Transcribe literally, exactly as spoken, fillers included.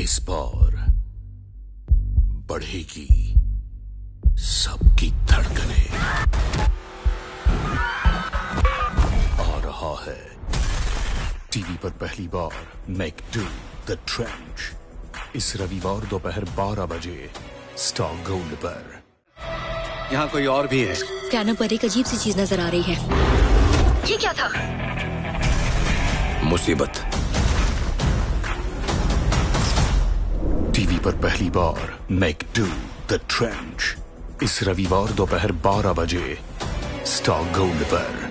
इस बार बढ़ेगी सबकी धड़कनें। आ रहा है टीवी पर पहली बार मेक डू द ट्रेंच इस रविवार दोपहर बारह बजे स्टार गोल्ड पर। यहाँ कोई और भी है। स्कैनर पर एक अजीब सी चीज नजर आ रही है। ये क्या था? मुसीबत। टीवी पर पहली बार मेक डू द ट्रेंच इस रविवार दोपहर बारह बजे स्टार गोल्ड पर।